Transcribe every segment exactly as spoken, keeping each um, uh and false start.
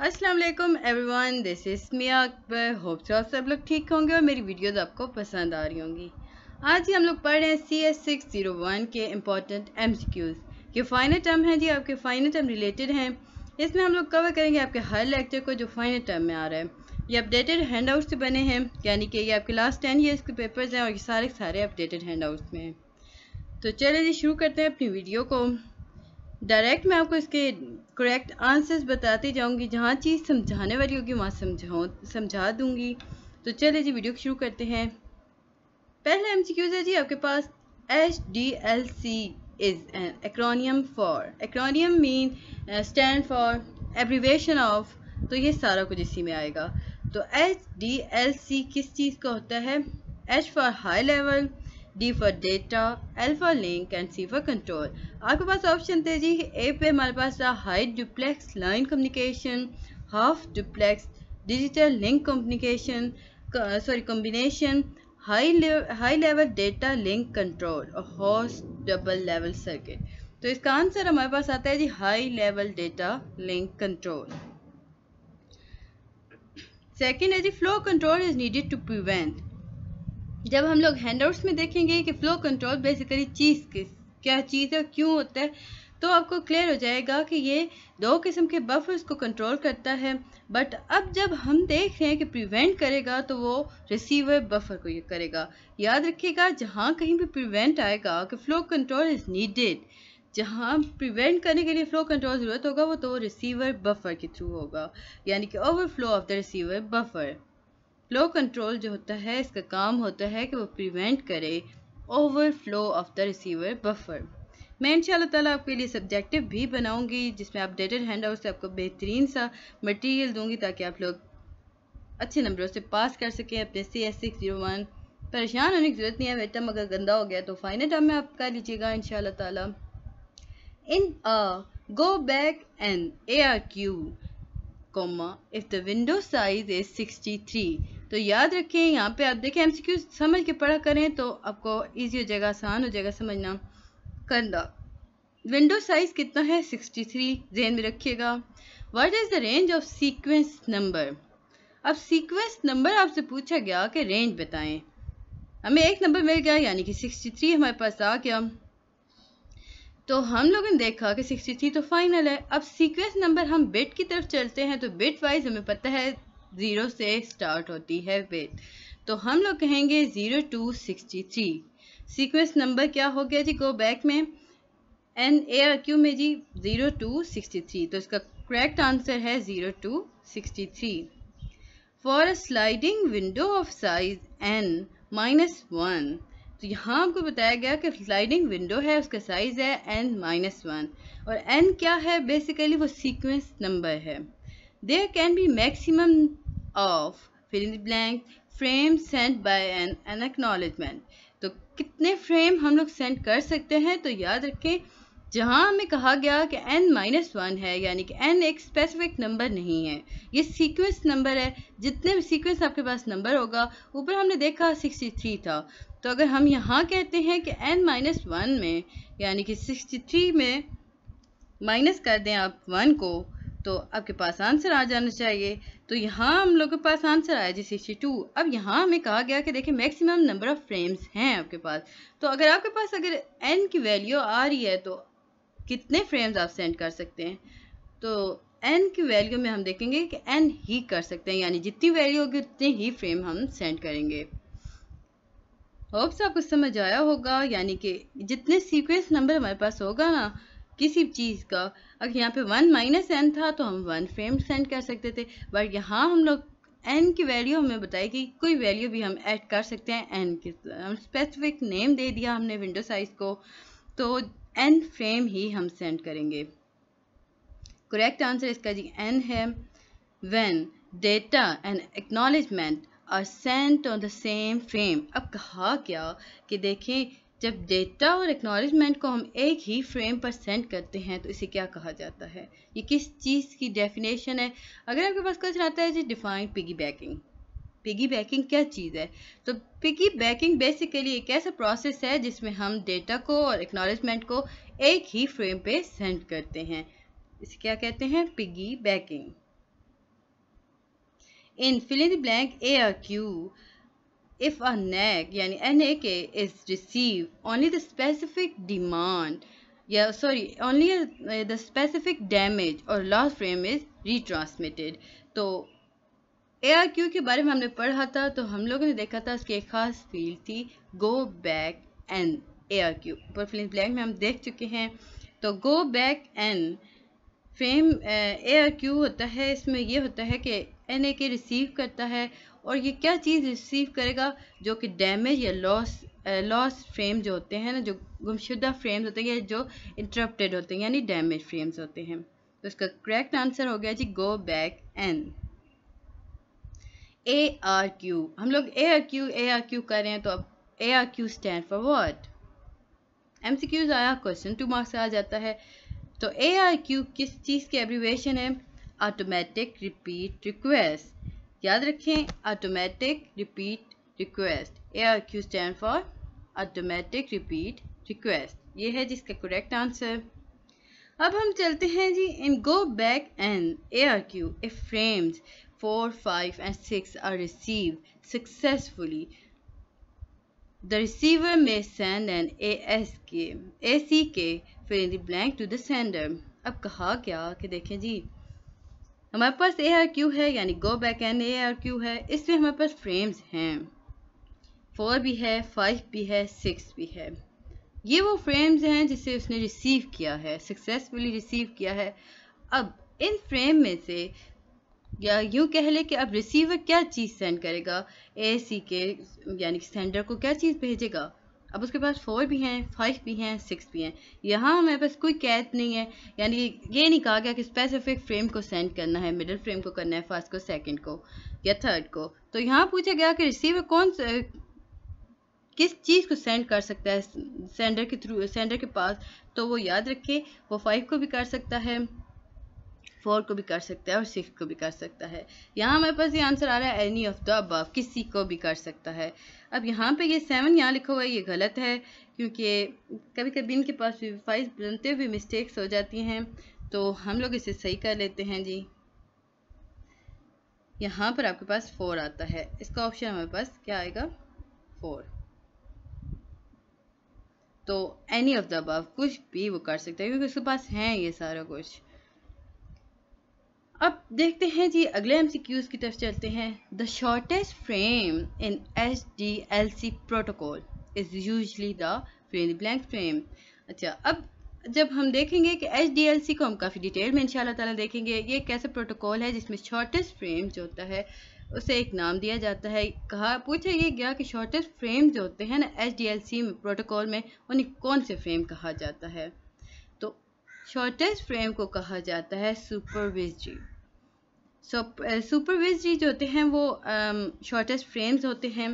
अस्सलाम वालेकुम everyone, this is Mia Akbar. Hope so आप सब लोग ठीक होंगे और मेरी वीडियोस आपको पसंद आ रही होंगी। आज ही हम लोग पढ़ रहे हैं C S six zero one के इम्पॉर्टेंट एम सी क्यूज़। ये फाइनल टर्म है जी, आपके फाइनल टर्म रिलेटेड हैं। इसमें हम लोग कवर करेंगे आपके हर लेक्चर को जो फाइनल टर्म में आ रहा है। ये अपडेटेड हैंड आउट से बने हैं, यानी कि ये आपके लास्ट टेन ईयर्स के पेपर्स हैं और ये सारे सारे अपडेटेड हैंड आउट्स में हैं। तो चलिए जी शुरू करते हैं अपनी वीडियो को। डायरेक्ट मैं आपको इसके करेक्ट आंसर्स बताती जाऊंगी, जहाँ चीज़ समझाने वाली होगी वहाँ समझाऊँ समझा दूंगी। तो चलिए जी वीडियो शुरू करते हैं। पहला एमसीक्यूज है जी आपके पास, H D L C is an acronym for. Acronym mean stand for, abbreviation of, तो ये सारा कुछ इसी में आएगा। तो एच डी एल सी किस चीज़ का होता है? H for high level, D for data, L for link and C for control. आपके पास ऑप्शन थे जी, ए पे हमारे पास था high duplex line communication, half duplex digital link communication sorry combination, high high level data link control और host double level circuit. तो इसका आंसर हमारे पास आता है जी high level data link control. Second है जी, flow control is needed to prevent. जब हम लोग हैंडआउट्स में देखेंगे कि फ्लो कंट्रोल बेसिकली चीज़ किस क्या चीज़ है, क्यों होता है, तो आपको क्लियर हो जाएगा कि ये दो किस्म के बफर्स को कंट्रोल करता है। बट अब जब हम देख रहे हैं कि प्रिवेंट करेगा तो वो रिसीवर बफर को ये करेगा। याद रखिएगा, जहाँ कहीं भी प्रिवेंट आएगा कि फ्लो कंट्रोल इज़ नीडेड, जहाँ प्रिवेंट करने के लिए फ्लो कंट्रोल ज़रूरत होगा वो तो रिसीवर बफर के थ्रू होगा, यानी कि overflow of the receiver buffer. Flow control जो होता है इसका काम होता है कि वो प्रिवेंट करे overflow of the receiver buffer. मैं इंशाल्लाह ताला आपके लिए सब्जेक्टिव भी बनाऊंगी, जिसमें अपडेटेड हैंड आउट से आपको बेहतरीन सा मटेरियल दूंगी ताकि आप लोग अच्छे नंबरों से पास कर सकें अपने C S six zero one. परेशान होने की ज़रूरत नहीं है, बेटा अगर गंदा हो गया तो फाइनल टर्म में आप कर लीजिएगा इंशाल्लाह ताला। In a go back N A R Q comma if the window size is sixty three. तो याद रखें, यहाँ पे आप देखें एमसीक्यू समझ के पढ़ा करें तो आपको इजी हो जाएगा, आसान हो जाएगा समझना करना। विंडो साइज कितना है? सिक्सटी थ्री, ध्यान में रखिएगा। What is the range of sequence number? अब सीक्वेंस नंबर आपसे पूछा गया कि रेंज बताएं। हमें एक नंबर मिल गया यानी कि सिक्सटी थ्री हमारे पास आ गया। तो हम लोगों ने देखा कि सिक्सटी थ्री तो फाइनल है। अब सीक्वेंस नंबर हम बिट की तरफ चलते हैं तो बिट वाइज हमें पता है ज़ीरो से स्टार्ट होती है बिट, तो हम लोग कहेंगे zero to sixty three. Sequence number क्या हो गया जी? गो बैक में एन ए आर क्यू में जी ज़ीरो टू सिक्सटी थ्री, तो इसका करेक्ट आंसर है zero to sixty three. For a sliding window of size N minus one, तो यहाँ आपको बताया गया कि स्लाइडिंग विंडो है, उसका साइज है एन माइनस वन, और एन क्या है? बेसिकली वो सीक्वेंस नंबर है। There can be maximum of fill in the blank frame send by N N acknowledgement. तो कितने फ्रेम हम लोग सेंड कर सकते हैं? तो याद रखें, जहाँ हमें कहा गया कि n माइनस वन है, यानी कि n एक स्पेसिफिक नंबर नहीं है, ये सीक्वेंस नंबर है। जितने भी सीक्वेंस आपके पास नंबर होगा, ऊपर हमने देखा सिक्सटी थ्री था, तो अगर हम यहाँ कहते हैं कि n माइनस वन में यानी कि सिक्सटी थ्री में माइनस कर दें आप वन को, तो आपके पास आंसर आ जाना चाहिए। तो यहाँ हम लोग के पास आंसर आया जी सिक्सटी टू। अब यहाँ हमें कहा गया कि देखिए मैक्सिमम नंबर ऑफ फ्रेम्स हैं आपके पास, तो अगर आपके पास अगर n की वैल्यू आ रही है तो कितने फ्रेम्स आप सेंड कर सकते हैं? तो n की वैल्यू में हम देखेंगे कि n ही कर सकते हैं, यानी जितनी वैल्यू होगी उतने ही फ्रेम हम सेंड करेंगे। होप्स आपको समझ आया होगा, यानी कि जितने सीक्वेंस नंबर हमारे पास होगा ना किसी चीज़ का, अगर यहाँ पे वन माइनस एन था तो हम वन फ्रेम सेंड कर सकते थे, बट यहाँ हम लोग n की वैल्यू हमें बताई कि कोई वैल्यू भी हम ऐड कर सकते हैं n की। हम स्पेसिफिक नेम दे दिया हमने विंडो साइज को, तो n फ्रेम ही हम सेंड करेंगे। करेक्ट आंसर इसका जी n है। When data and acknowledgement are sent on the same frame. अब कहा क्या कि देखें, जब डेटा और एक्नॉलेजमेंट को हम एक ही फ्रेम पर सेंड करते हैं तो इसे क्या कहा जाता है? ये किस चीज़ की डेफिनेशन है? अगर आपके पास क्वेश्चन आता है जी define piggybacking. Piggybacking क्या चीज़ है? तो पिगी बैकिंग बेसिकली एक ऐसा प्रोसेस है जिसमें हम डेटा को और एक्नॉलेजमेंट को एक ही फ्रेम पे सेंड करते हैं। इसे क्या कहते हैं? Piggybacking. in fill in the blank A R Q, if a N A C यानी N A K is received, only the specific demand, yeah sorry only uh, the specific damage or loss frame is retransmitted. तो A R Q के बारे में हमने पढ़ा था, तो हम लोगों ने देखा था उसकी एक खास फील्ड थी go back n A R Q, पर फिल इन ब्लैंक में हम देख चुके हैं। तो go back n frame A R Q होता है, इसमें ये होता है कि N A K रिसीव करता है, और ये क्या चीज़ रिसीव करेगा, जो कि डैमेज या लॉस लॉस फ्रेम जो होते हैं ना, जो गुमशुदा फ्रेम्स होते हैं, जो इंटरप्टेड होते हैं यानी डैमेज फ्रेम्स होते हैं। तो इसका करेक्ट आंसर हो गया जी go back N. A R Q, हम लोग A R Q A R Q कर रहे हैं, तो अब A R Q stand for what? M C Qs आया, क्वेश्चन टू मार्क्स आ जाता है। तो A R Q किस चीज़ की एब्रीवेशन है? Automatic repeat request. याद रखें, automatic repeat request. A R Q stand for automatic repeat request. ये है जिसका करेक्ट आंसर। अब हम चलते हैं जी in go back N A R Q if frames four, five and six are received successfully, the receiver may send an A S K A C K fill in the blank to the sender। अब कहा क्या कि देखें जी, हमारे पास A R Q है यानी go back N A R Q है, इसमें हमारे पास फ्रेम्स हैं, फोर भी है, फाइव भी है, सिक्स भी है। ये वो फ्रेम्स हैं जिसे उसने रिसीव किया है, सक्सेसफुली रिसीव किया है। अब इन फ्रेम में से, या यूँ कह ले कि अब रिसीवर क्या चीज़ सेंड करेगा, ए सी के यानी सेंडर को क्या चीज़ भेजेगा। अब उसके पास फोर भी हैं, फाइव भी हैं, सिक्स भी हैं। यहाँ हमारे पास कोई कैद नहीं है, यानी ये नहीं कहा गया कि स्पेसिफिक फ्रेम को सेंड करना है, मिडिल फ्रेम को करना है, फर्स्ट को, सेकंड को या थर्ड को। तो यहाँ पूछा गया कि रिसीवर कौन से किस चीज़ को सेंड कर सकता है सेंडर के थ्रू, सेंडर के पास। तो वो याद रखे, वो फाइव को भी कर सकता है, फोर को भी कर सकता है और सिक्स को भी कर सकता है। यहाँ हमारे पास ये आंसर आ रहा है एनी ऑफ द अबव, किसी को भी कर सकता है। अब यहाँ पे ये सेवन यहाँ लिखा हुआ है, ये गलत है, क्योंकि कभी कभी इनके पास भी फाइव बनते हुए मिस्टेक्स हो जाती हैं, तो हम लोग इसे सही कर लेते हैं जी। यहाँ पर आपके पास फोर आता है, इसका ऑप्शन हमारे पास क्या आएगा? फोर। तो एनी ऑफ द अबव, कुछ भी वो कर सकता है क्योंकि उसके पास है ये सारा कुछ। अब देखते हैं जी अगले एमसीक्यूज की तरफ चलते हैं। The shortest frame in H D L C protocol is usually the fill in the blank frame. अच्छा, अब जब हम देखेंगे कि एच डी एल सी को हम काफ़ी डिटेल में इंशाल्लाह ताला देखेंगे। ये एक ऐसा प्रोटोकॉल है जिसमें शॉर्टेस्ट फ्रेम जो होता है उसे एक नाम दिया जाता है। कहा पूछा ये गया कि शॉर्टेस्ट फ्रेम जो होते हैं ना H D L C protocol में, उन्हें कौन से फ्रेम कहा जाता है? तो शॉर्टेस्ट फ्रेम को कहा जाता है सुपरवाइजरी। सो सुपरवाइजरी जो होते हैं वो शॉर्टेस्ट um, फ्रेम्स होते हैं।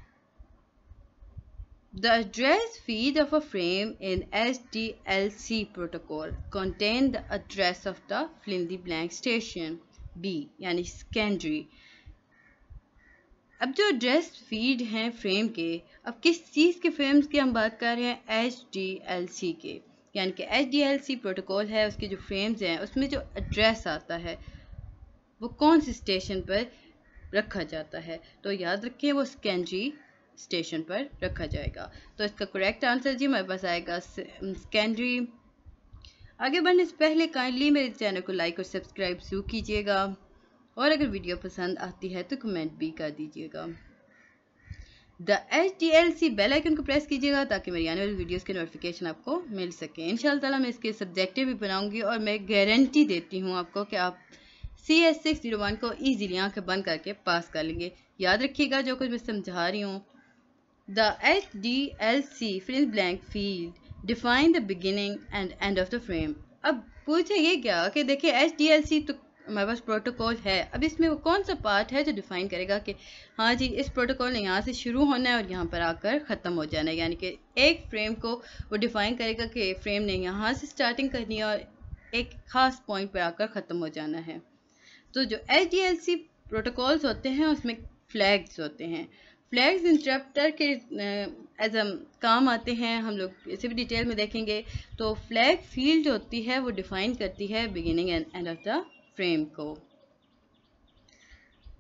The address feed of a frame in H D L C protocol contain the address of the fill in the blank station B यानी secondary। अब जो एड्रेस फीड हैं फ्रेम के, अब किस चीज़ के फ्रेम्स की हम बात कर रहे हैं? एच डी एल सी के, यानी कि H D L C protocol है, उसके जो फ्रेम्स हैं उसमें जो एड्रेस आता है वो कौन से स्टेशन पर रखा जाता है? तो याद रखें वो सेकेंडरी स्टेशन पर रखा जाएगा। तो इसका करेक्ट आंसर जी हमारे पास आएगा सेकेंडरी। आगे बढ़ने से पहले काइंडली मेरे चैनल को लाइक और सब्सक्राइब जरूर कीजिएगा, और अगर वीडियो पसंद आती है तो कमेंट भी कर दीजिएगा। The H D L C bell icon को प्रेस कीजिएगा ताकि मेरी आने वाली वीडियोस के नोटिफिकेशन आपको मिल सके। इंशाल्लाह ताला मैं इसके सब्जेक्टिव भी बनाऊंगी, और मैं गारंटी देती हूँ आपको कि आप C S six zero one को ईजिली आंखें बंद करके पास कर लेंगे। याद रखिएगा जो कुछ मैं समझा रही हूँ। The H D L C fill in blank field define the beginning and end of the frame. अब पूछे ये क्या कि देखिए एच डी एल सी तो हमारे पास प्रोटोकॉल है, अब इसमें वो कौन सा पार्ट है जो डिफाइन करेगा कि हाँ जी इस प्रोटोकॉल ने यहाँ से शुरू होना है और यहाँ पर आकर ख़त्म हो जाना है। यानी कि एक फ्रेम को वो डिफाइन करेगा कि फ्रेम ने यहाँ से स्टार्टिंग करनी है और एक ख़ास पॉइंट पर आकर ख़त्म हो जाना है। तो जो H D L C protocols होते हैं उसमें फ्लैग्स होते हैं। फ्लैग्स इंटरप्टर के एज अ काम आते हैं, हम लोग इसे भी डिटेल में देखेंगे। तो फ्लैग फील्ड होती है वो डिफाइन करती है beginning and end of the frame को।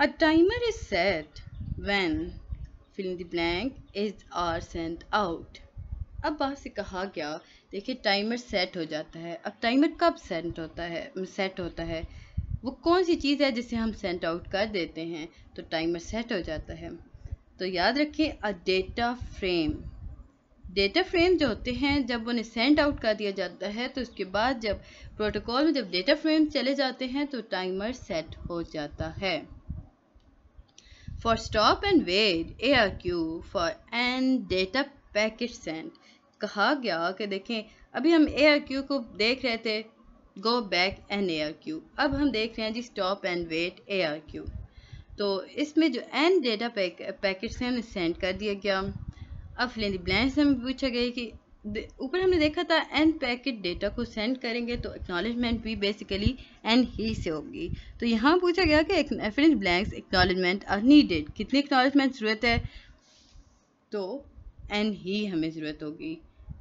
A timer is set when fill in the blank is are sent out. अब बात से कहा गया, देखिए टाइमर सेट हो जाता है। अब टाइमर कब सेट होता है सेट होता है वो कौन सी चीज़ है जिसे हम सेंड आउट कर देते हैं तो टाइमर सेट हो जाता है। तो याद रखिए a data frame, data frame जो होते हैं जब उन्हें सेंड आउट कर दिया जाता है तो उसके बाद जब प्रोटोकॉल में जब डेटा फ्रेम चले जाते हैं तो टाइमर सेट हो जाता है। For stop and wait A R Q for N data packet send, कहा गया कि देखें अभी हम ए आर क्यू को देख रहे थे, go back N A R Q, अब हम देख रहे हैं जी stop and wait A R Q. तो इसमें जो एन डेटा पैक पैकेट्स हैं उन्हें सेंड कर दिया गया। अब फिल इन द ब्लैंक्स में पूछा गया कि ऊपर हमने देखा था एन पैकेट डेटा को सेंड करेंगे तो एक्नॉलेजमेंट भी बेसिकली एन ही से होगी। तो यहाँ पूछा गया कि fill in the blanks acknowledgement are needed, कितनी एक्नॉलेजमेंट ज़रूरत है तो एन ही हमें ज़रूरत होगी।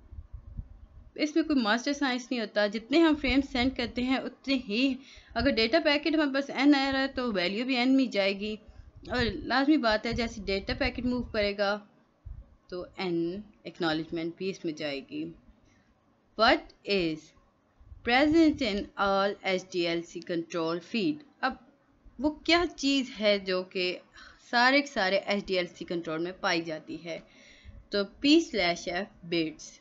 इसमें कोई मास्टर साइंस नहीं होता, जितने हम फ्रेम सेंड करते हैं उतने ही, अगर डेटा पैकेट हमारे पास एन आ रहा है तो वैल्यू भी एन में जाएगी और लाजमी बात है जैसे डेटा पैकेट मूव करेगा तो एन एक्नॉलेजमेंट भी इसमें जाएगी। What is present in all H D L C control field, अब वो क्या चीज़ है जो कि सारे के सारे H D L C control में पाई जाती है तो पी स्लैश एफ बिट्स।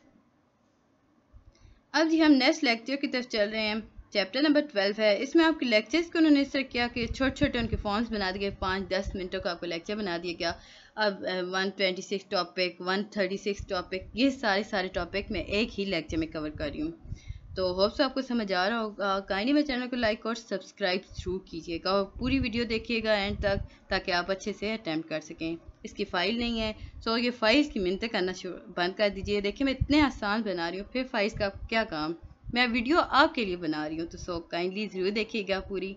अब जी हम नेक्स्ट लेक्चर की तरफ चल रहे हैं, चैप्टर नंबर ट्वेल्व है। इसमें आपके लेक्चर्स को उन्होंने इस तरह किया कि छोटे छोटे उनके फॉर्म्स बना दिए, पाँच दस मिनटों का आपको लेक्चर बना दिया गया। अब one twenty six topic, one thirty six topic, ये सारे सारे टॉपिक मैं एक ही लेक्चर में कवर कर रही हूँ। तो होप सो आपको समझ आ रहा होगा। काइंडली मेरे चैनल को लाइक और सब्सक्राइब जरूर कीजिएगा और पूरी वीडियो देखिएगा एंड तक ताकि आप अच्छे से अटैम्प्ट कर सकें। इसकी फ़ाइल नहीं है सो ये फ़ाइल्स की मिन्नत करना बंद कर दीजिए। देखिए मैं इतने आसान बना रही हूँ, फिर फ़ाइल्स का क्या काम, मैं वीडियो आपके लिए बना रही हूँ तो सो काइंडली ज़रूर देखिएगा पूरी।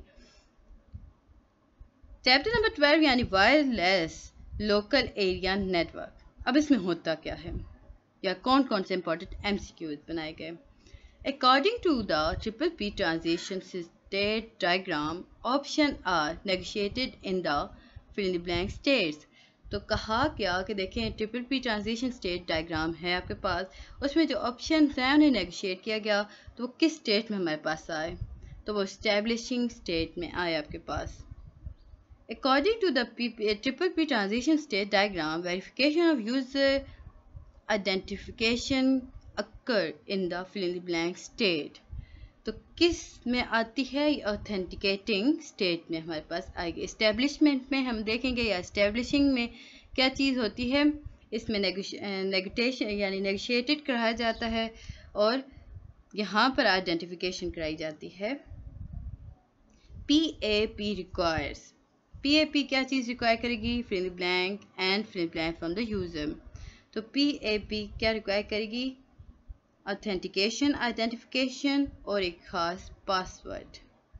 चैप्टर नंबर ट्वेल्व यानी वायरलेस लोकल एरिया नेटवर्क। अब इसमें होता क्या है या कौन कौन से इंपॉर्टेंट एम सी क्यूज़ बनाए गए। According to the triple P transition state diagram option are negotiated in the fill in the blank states. तो कहा क्या कि देखें triple P transition state diagram है आपके पास, उसमें जो ऑप्शन हैं उन्हें नेगोशिएट किया गया तो वो किस स्टेट में हमारे पास आए तो वो एस्टेब्लिशिंग स्टेट में आए आपके पास। According to the triple P transition state diagram verification of user identification occur in the fill in the blank state. तो किस में आती है, ऑथेंटिकेटिंग स्टेट में हमारे पास आएगी। एस्टेब्लिशमेंट में हम देखेंगे या एस्टेब्लिशिंग में क्या चीज़ होती है, इसमें नेगोशिएशन यानी नेगोशिएटेड कराया जाता है और यहाँ पर आइडेंटिफिकेशन कराई जाती है। P A P requires, P A P क्या चीज़ रिक्वायर करेगी, fill in the blank and fill in the blank from the user. तो पी ए पी क्या रिक्वायर करेगी, ऑथेंटिकेशन, आइडेंटिफिकेशन और एक खास password.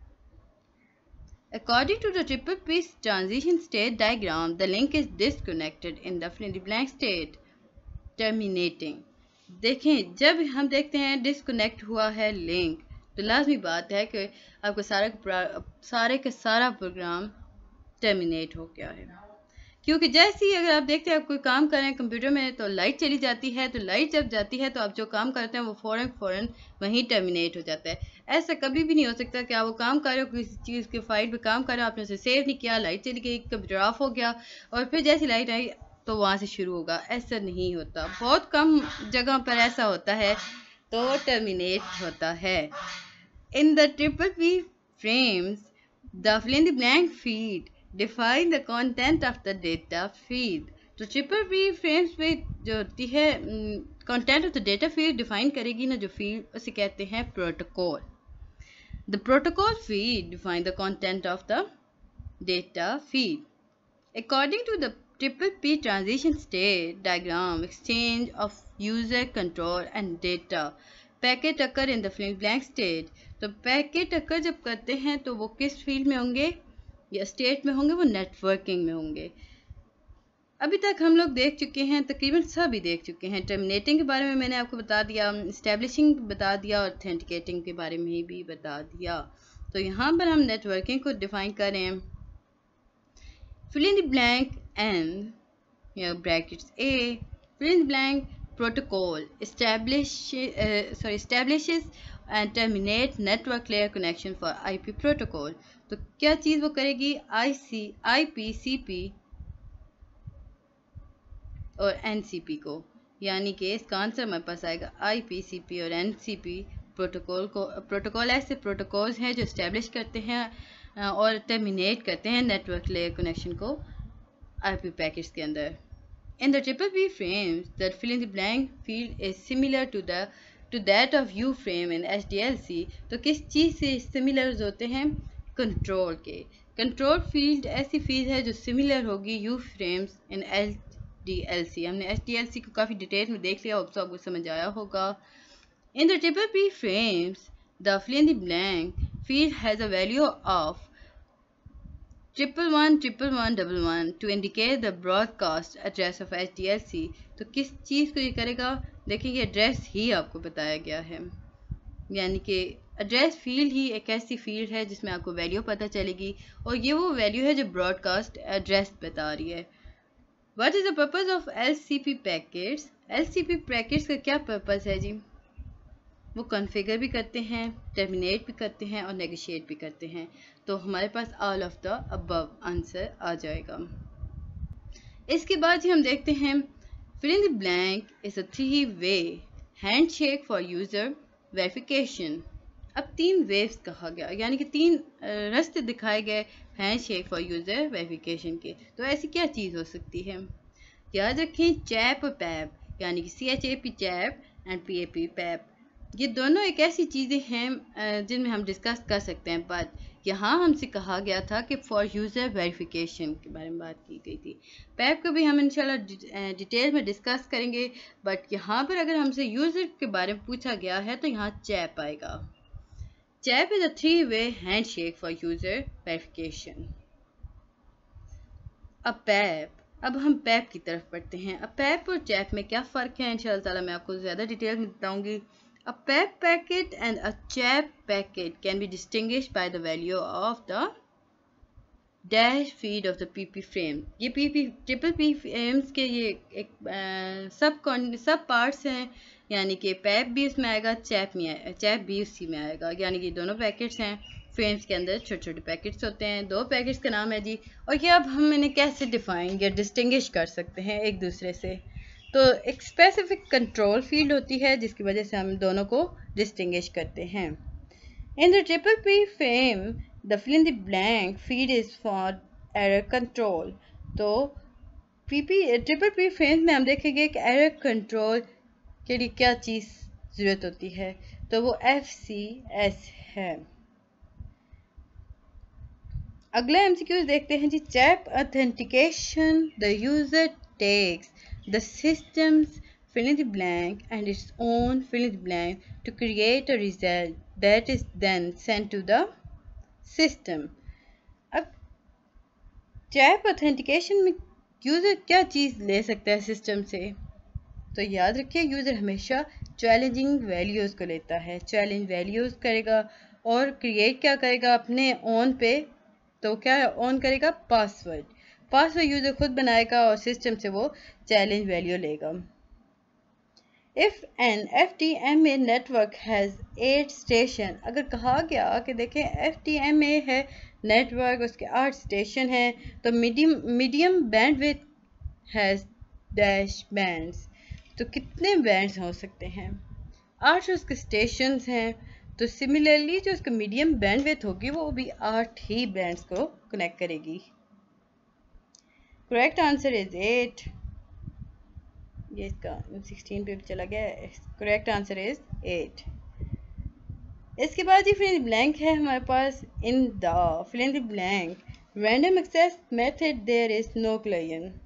According to the triple P transition state diagram, the link is disconnected in the fill in the blank state, terminating। देखें जब हम देखते हैं डिसकनेक्ट हुआ है लिंक तो लाजमी बात है कि आपको सारा सारे का सारा प्रोग्राम टर्मिनेट हो गया है, क्योंकि जैसे ही अगर आप देखते हैं आप कोई काम कर रहे हैं कंप्यूटर में तो लाइट चली जाती है, तो लाइट जब जाती है तो आप जो काम करते हैं वो फ़ौरन फ़ौरन वहीं टर्मिनेट हो जाता है। ऐसा कभी भी नहीं हो सकता कि आप वो काम कर रहे हो, किसी चीज़ के फाइल पे काम कर रहे हो, आपने उसे सेव नहीं किया, लाइट चली गई, कंप्यूटर ऑफ हो गया और फिर जैसी लाइट आई तो वहाँ से शुरू होगा। ऐसा नहीं होता, बहुत कम जगह पर ऐसा होता है तो टर्मिनेट होता है। In the triple P frames the fill in the blank field define the content of the data feed। तो ट्रिपल पी फ्रेम्स में जो होती है content of the data feed define करेगी ना जो फील्ड, उसे कहते हैं protocol. The protocol feed define the content of the data feed. According to the triple P transition state diagram exchange of user control and data packet occur in the fill in blank state. तो packet occur जब करते हैं तो वो किस field में होंगे या स्टेट में होंगे, वो नेटवर्किंग में होंगे। अभी तक हम लोग देख चुके हैं, तकरीबन सभी देख चुके हैं। टर्मिनेटिंग के बारे में मैंने आपको बता दिया, एस्टेब्लिशिंग बता दिया और ऑथेंटिकेटिंग के बारे में भी बता दिया। तो यहाँ पर हम नेटवर्किंग को डिफाइन करें। fill in the blank N, you know, brackets A, fill in the blank protocol establish uh, sorry establishes and terminate network layer connection for I P protocol. तो क्या चीज़ वो करेगी? I C I P C P और N C P को, यानी कि इसका answer हमारे पास आएगा I P C P और N C P प्रोटोकॉल को। प्रोटोकॉल ऐसे प्रोटोकॉल्स हैं जो इस्टेब्लिश करते हैं और टर्मिनेट करते हैं नेटवर्क लेयर कनेक्शन को I P पैकेट्स के अंदर। In the triple P frames, the fill in the blank field is similar to the to that of U frame in H D L C. तो किस चीज़ से similar होते हैं? Control के। Control field ऐसी field है जो सिमिलर होगी U frames in H D L C। हमने H D L C को काफ़ी डिटेल में देख लिया, अब आपको समझ आया होगा। In the triple P frames, the fill in the blank field has a value of triple one triple one double one to indicate the broadcast address of H D L C। तो किस चीज़ को ये करेगा? देखिए ये address ही आपको बताया गया है, यानी कि एड्रेस फील्ड ही एक ऐसी फील्ड है जिसमें आपको वैल्यू पता चलेगी और ये वो वैल्यू है जो ब्रॉडकास्ट एड्रेस बता रही है। What is the purpose of L C P packets? L C P packets का क्या पर्पज़ है जी? वो कॉन्फ़िगर भी करते हैं, टर्मिनेट भी करते हैं और नेगोशिएट भी करते हैं। तो हमारे पास all of the above answer आ जाएगा। इसके बाद ही हम देखते हैं fill in the blank is a three way handshake for user verification. अब तीन वेव्स कहा गया, यानी कि तीन रास्ते दिखाए गए हैंडशेक फॉर यूज़र वेरिफिकेशन के। तो ऐसी क्या चीज़ हो सकती है? याद रखें चैप और पैप, यानी कि C H A P CHAP and P A P PAP, ये दोनों एक ऐसी चीज़ें हैं जिनमें हम डिस्कस कर सकते हैं। बट यहाँ हमसे कहा गया था कि फॉर यूज़र वेरिफिकेशन के बारे में बात की गई थी। पैप को भी हम इंशाल्लाह डिटेल में डिस्कस करेंगे, बट यहाँ पर अगर हमसे यूज़र के बारे में पूछा गया है तो यहाँ चैप आएगा। CHAP is a three way handshake for user verification. अब पैप, अब हम पैप की तरफ पढ़ते हैं। अब पैप और चैप में क्या फ़र्क है इंशाल्लाह ताला मैं आपको ज़्यादा डिटेल में बताऊँगी। A P E P packet and a CHAP packet can be distinguished by the value of the dash feed of the P P frame। ये P P triple P frames के ये एक सब सब पार्ट्स हैं, यानी कि P E P भी उसमें आएगा, CHAP में CHAP भी उसी में आएगा, यानी कि दोनों पैकेट्स हैं। फ्रेम्स के अंदर छोटे छोटे पैकेट्स होते हैं। दो पैकेट्स का नाम है जी, और ये अब हम इन्हें कैसे डिफाइन या डिस्टिंग्विश कर सकते हैं एक दूसरे से? तो एक स्पेसिफिक कंट्रोल फील्ड होती है जिसकी वजह से हम दोनों को डिस्टिंग्विश करते हैं। In the triple P frame the fill in the blank field is for error control. तो P P triple P frame में हम देखेंगे कि एरर कंट्रोल के लिए क्या चीज़ ज़रूरत होती है, तो वो एफ सी एस है। अगला एम सी क्यूज़ देखते हैं जी। CHAP authentication the user takes the system's fill in the blank and its own fill in the blank to create a result that is then sent to the system। अब CHAP authentication में user क्या चीज़ ले सकता है system से? तो याद रखिए यूज़र हमेशा चैलेंजिंग वैल्यूज़ को लेता है, चैलेंज वैल्यूज़ करेगा और क्रिएट क्या करेगा अपने ओन पे, तो क्या ऑन करेगा? पासवर्ड। पासवर्ड यूज़र खुद बनाएगा और सिस्टम से वो चैलेंज वैल्यू लेगा। If an F T M A network has eight station, अगर कहा गया कि देखें एफ टी एम ए है नेटवर्क, उसके आठ स्टेशन हैं, तो medium medium bandwidth has dash bands. तो कितने बैंड्स हो सकते हैं? आठ उसके स्टेशंस हैं, तो सिमिलरली जो उसका मीडियम बैंडविड्थ होगी वो भी आठ ही बैंड्स को कनेक्ट करेगी। Correct answer is eight. ये इसका सिक्सटीन पे भी चला गया है। Correct answer is eight. इसके बाद ही फिल इन द ब्लैंक है हमारे पास। In the fill in the blank random access method there is no client.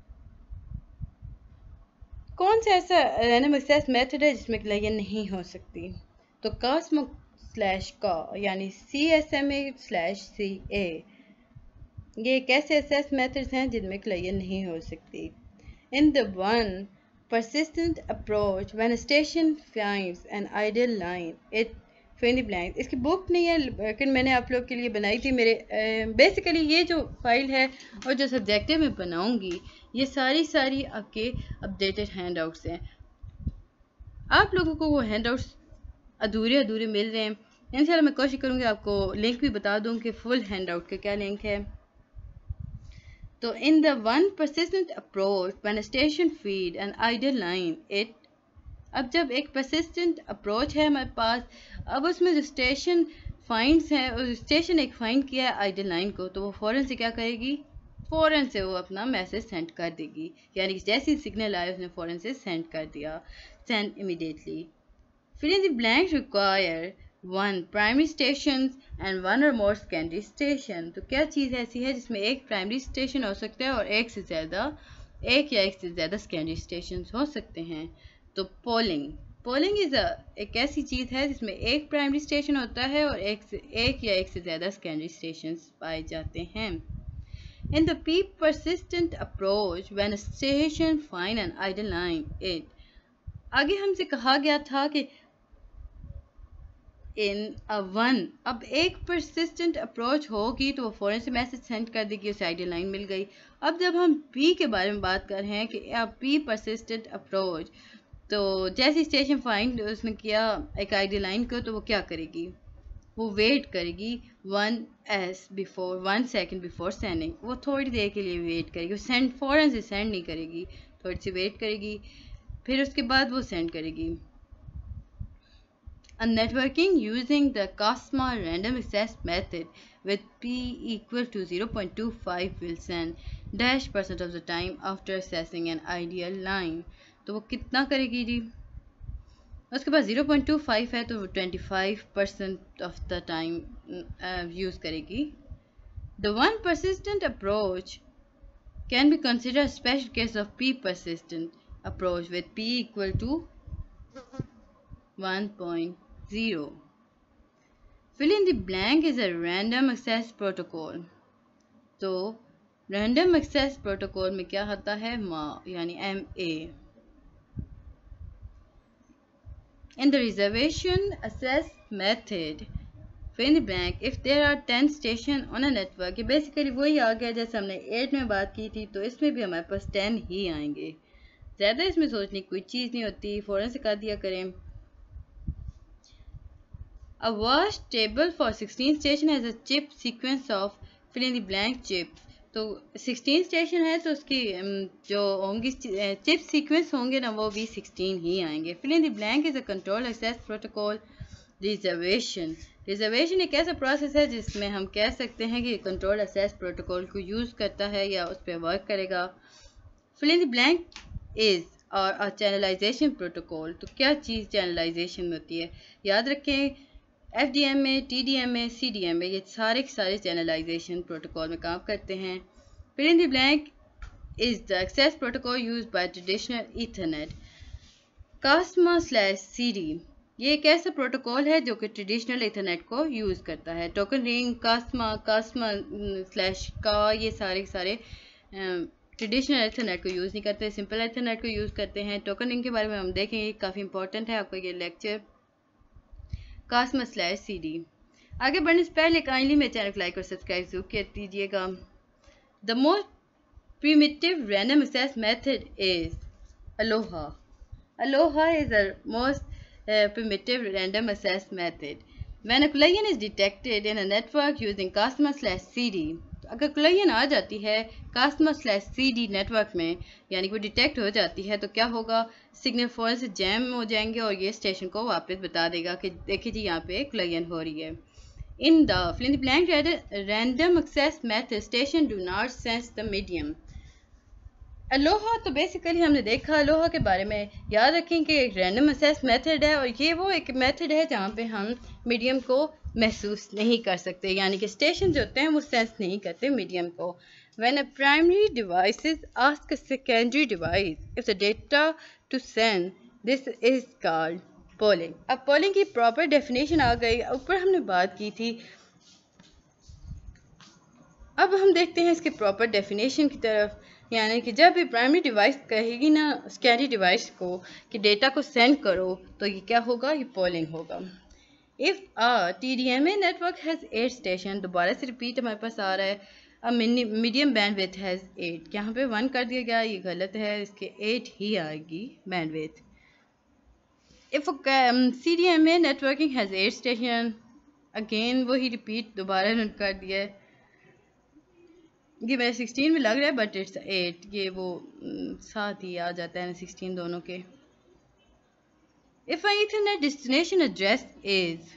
कौन सा ऐसा रैंडम एक्सेस मेथड है जिसमें क्लाइंट नहीं हो सकती? तो कास्मो स्लैश का यानी C S M A slash C A, ये एक ऐसे एक्सेस मेथड्स हैं जिनमें क्लाइंट नहीं हो सकती। In the one persistent approach, when a station finds an idle line, it fill in the blanks. इसकी बुक नहीं है लेकिन मैंने आप लोग के लिए बनाई थी। मेरे बेसिकली ये जो फाइल है और जो सब्जेक्टिव मैं बनाऊंगी ये सारी सारी आपके अपडेटेड हैंड आउट्स हैं। आप लोगों को वो हैंड आउट्स अधूरे अधूरे मिल रहे हैं। इंशाल्लाह मैं कोशिश करूँगी आपको लिंक भी बता दूँ कि फुल हैंड आउट का क्या लिंक है। तो in the one persistent approach when a station feed an ideal line it, अब जब एक persistent approach है हमारे पास, अब उसमें जो स्टेशन फाइंड्स है और स्टेशन एक फाइंड किया है आइडियल लाइन को, तो वो फ़ौरन से क्या करेगी, फ़ौरन से वो अपना मैसेज सेंड कर देगी। यानी कि जैसी सिग्नल आया उसने फ़ौरन से सेंड कर दिया, send immediately. Fill in the blanks require one primary station and one or more secondary station. तो क्या चीज़ ऐसी है जिसमें एक प्राइमरी स्टेशन हो सकता है और एक से ज़्यादा एक या एक से ज़्यादा सेकेंडरी स्टेशन हो सकते हैं। तो पोलिंग पोलिंग इज़ एक ऐसी चीज़ है जिसमें एक प्राइमरी स्टेशन होता है और एक से एक या एक से ज़्यादा सेकेंडरी स्टेशन पाए जाते हैं। In the P persistent approach when a station find an ideal line it, आगे हमसे कहा गया था कि इन अ वन, अब एक persistent अप्रोच होगी तो वो फ़ौरन से मैसेज सेंड कर देगी, उसे आइडियल लाइन मिल गई। अब जब हम पी के बारे में बात कर रहे हैं कि अब पी persistent अप्रोच, तो जैसे स्टेशन फाइंड उसने किया एक आइडियल लाइन को, तो वो क्या करेगी, वो वेट करेगी one S before one second before sending. वो थोड़ी देर के लिए वेट करेगी, वो सेंड फ़ौरन से सेंड नहीं करेगी, थोड़ी सी वेट करेगी, फिर उसके बाद वो सेंड करेगी। A networking using the COSMA random access method with P equal to zero point two five will send dash percent of the time after accessing an ideal line। तो वो कितना करेगी जी, उसके पास zero point two five है तो वो twenty-five percent of the time use करेगी। The one persistent approach can be considered a special case of P persistent approach with P equal to one point zero। Fill in the blank is a random access protocol। तो random access protocol में क्या आता है, MA यानी M A. In the reservation access method fill in the blank if there are ten stations on a network। ये basically वही आ गया जैसे हमने एट में बात की थी, तो इसमें भी हमारे पास टेन ही आएंगे। ज़्यादा इसमें सोचने की कोई चीज़ नहीं होती, फ़ौरन से कर दिया करें। A vast table for sixteen station has a chip sequence of fill in the blank chips। तो sixteen स्टेशन है तो उसकी जो होंगी चिप सीक्वेंस होंगे ना वो भी sixteen ही आएंगे। fill in the blank is a control access protocol reservation. Reservation एक ऐसा प्रोसेस है जिसमें हम कह सकते हैं कि कंट्रोल एक्सेस प्रोटोकॉल को यूज़ करता है या उस पर वर्क करेगा। fill in the blank is और अ चैनलाइजेशन प्रोटोकॉल। तो क्या चीज़ चैनलाइजेशन में होती है, याद रखें F D M A, T D M A, C D M A, ये सारे के सारे चैनलाइजेशन प्रोटोकॉल में काम करते हैं। fill in the blank is the access protocol used by traditional Ethernet COSMA slash C D। ये एक ऐसा प्रोटोकॉल है जो कि ट्रेडिशनल इथरनेट को यूज़ करता है। Token ring, CSMA, CSMA slash CA, ये सारे सारे ट्रेडिशनल इथरनेट को यूज़ नहीं करते, सिंपल इथरनेट को यूज़ करते हैं। टोकन रिंग के बारे में हम देखेंगे, काफ़ी इंपॉर्टेंट है आपका ये lecture. CSMA slash C D. आगे बढ़ने से पहले काइंडली मेरे चैनल को लाइक और सब्सक्राइब जरूर कर दीजिएगा। The most primitive random access method is ALOHA. ALOHA is the most primitive random access method when a collision is detected in a network using COSMA slash C D। तो अगर collision आ जाती है COSMA slash C D network में, यानी वो detect हो जाती है, तो क्या होगा, सिग्नल फ़ौरन से जैम हो जाएंगे और ये स्टेशन को वापस बता देगा कि देखिए जी यहाँ पे collision हो रही है। In the fill in the blank random access method station do not sense the medium। ALOHA तो बेसिकली हमने देखा अलोहा के बारे में, याद रखें कि एक रैंडम एक्सेस मेथड है और ये वो एक मेथड है जहाँ पे हम मीडियम को महसूस नहीं कर सकते, यानी कि स्टेशन जो होते हैं वो सेंस नहीं करते मीडियम को। When a primary device ask a secondary device if the data to send this is called polling. अब पोलिंग की प्रॉपर डेफिनेशन आ गई, ऊपर हमने बात की थी। अब हम देखते हैं इसके प्रॉपर डेफिनेशन की तरफ, यानी कि जब भी प्राइमरी डिवाइस कहेगी ना सेकेंडरी डिवाइस को कि डेटा को सेंड करो, तो ये क्या होगा, ये पोलिंग होगा। If a T D M A network has eight station, दोबारा से रिपीट हमारे पास आ रहा है, a medium bandwidth has eight, यहाँ पे वन कर दिया गया, ये गलत है, इसके एट ही आएगी bandwidth. If C D M A networking has eight station, again वही रिपीट दोबारा रन कर दिया है, ये मेरे सिक्सटीन में लग रहा है बट इट्स एट, ये वो साथ ही आ जाता है ना सिक्सटीन दोनों के। If a Ethernet destination address is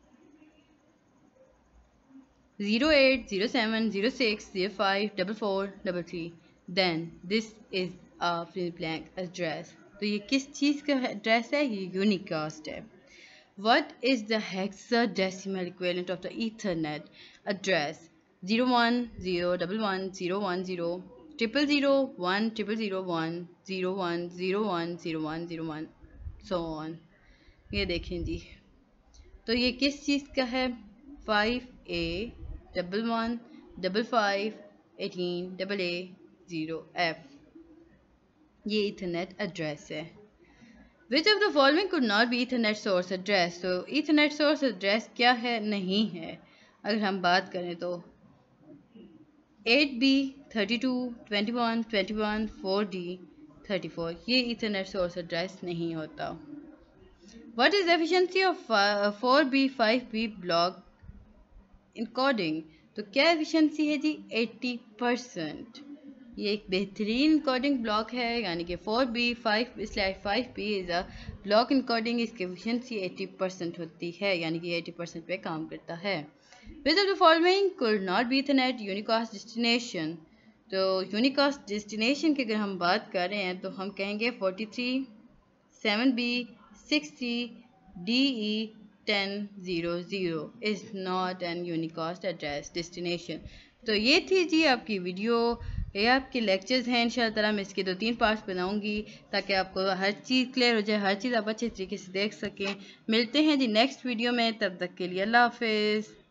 zero eight zero seven zero six zero five four four three three, then this is a fill blank address। तो ये किस चीज़ का एड्रेस है? ये यूनिकास्ट है। What is the hexadecimal equivalent of the Ethernet address? zero one zero one one zero one zero triple zero one triple zero one zero one zero one zero one zero one so on। ये देखें जी, तो ये किस चीज़ का है? Five A double one double five eighteen double A zero F, ये Ethernet address है। Which of the following could not be Ethernet source address? तो ईथरनेट सोर्स एड्रेस क्या है? नहीं है। अगर हम बात करें तो eight B thirty two twenty one twenty one four D thirty four, ये ईथरनेट सोर्स एड्रेस नहीं होता। What is the efficiency of four B five B block encoding? तो क्या एफिशिएंसी है जी? Eighty percent. ये एक बेहतरीन इनकोडिंग ब्लॉक है, यानी कि four B five slash five B is a block encoding, इसकी एफिशिएंसी एटी परसेंट होती है, यानी कि एटी परसेंट पे काम करता है। Which of the following could not be Ethernet unicast destination? तो यूनिकास्ट डेस्टिनेशन की अगर हम बात कर रहे हैं तो हम कहेंगे forty three seven B sixty D E ten zero zero is not an unicast address destination. तो ये थी जी आपकी वीडियो, ये आपके लेक्चर्स हैं। इंशाअल्लाह ताला मैं इसके दो तीन पार्ट्स बनाऊंगी ताकि आपको हर चीज़ क्लियर हो जाए, हर चीज़ आप अच्छे तरीके से देख सकें। मिलते हैं जी नेक्स्ट वीडियो में, तब तक के लिए अल्लाह हाफिज़।